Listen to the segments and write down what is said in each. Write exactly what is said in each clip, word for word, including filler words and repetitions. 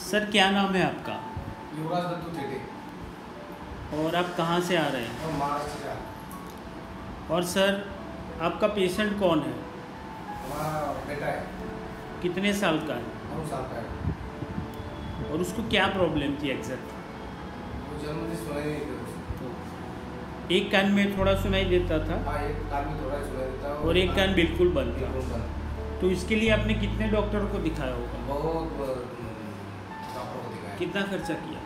Sir क्या नाम है आपका? युवराज दत्तू थेटे। और आप कहाँ से आ रहे हैं? और महाराष्ट्र से आ रहे। और सर आपका पेशेंट कौन है? हमारा बेटा है। कितने साल का है? नौ साल का है। और उसको क्या प्रॉब्लम थी एग्जैक्ट? वो जन्म से सुनाई नहीं देता उसको। एक कान में थोड़ा सुनाई देता था हाँ, एक कान में थोड़ा सुनाई देता है और एक कान बिल्कुल बंद था। बिल्कुल बंद। तो इसके लिए आपने कितने डॉक्टर को दिखाया होगा? बहुत डॉक्टर को दिखाया। कितना खर्चा किया?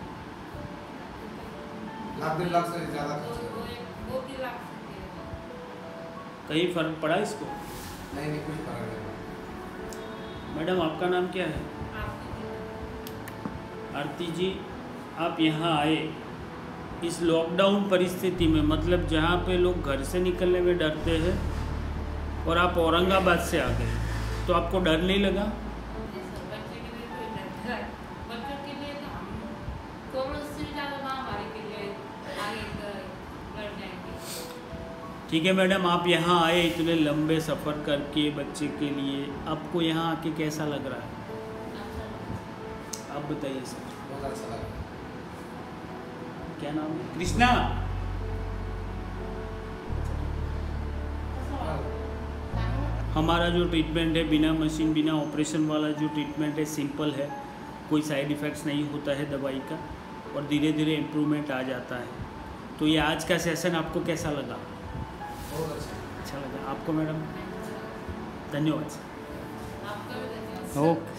लाख डेढ़ लाख से ज़्यादा खर्च किया। कहीं फर्क पड़ा इसको? नहीं नहीं, कुछ फर्क नहीं पड़ा। मैडम आपका नाम क्या है? आरती जी, आप यहाँ आए इस लॉकडाउन परिस्थिति में, मतलब जहाँ पे लोग घर से निकलने में डरते हैं, और आप औरंगाबाद से आ गए, तो आपको डर नहीं लगा? ठीक है मैडम, आप यहाँ आए इतने लंबे सफ़र करके बच्चे के लिए, आपको यहाँ आके कैसा लग रहा है? आप बताइए सर। बहुत अच्छा लगा। क्या नाम है? कृष्णा। हमारा जो ट्रीटमेंट है बिना मशीन बिना ऑपरेशन वाला जो ट्रीटमेंट है, सिंपल है, कोई साइड इफ़ेक्ट्स नहीं होता है दवाई का, और धीरे धीरे इम्प्रूवमेंट आ जाता है। तो ये आज का सेशन आपको कैसा लगा? बहुत अच्छा अच्छा लगा आपको मैडम? धन्यवाद। आपका भी धन्यवाद। ओके।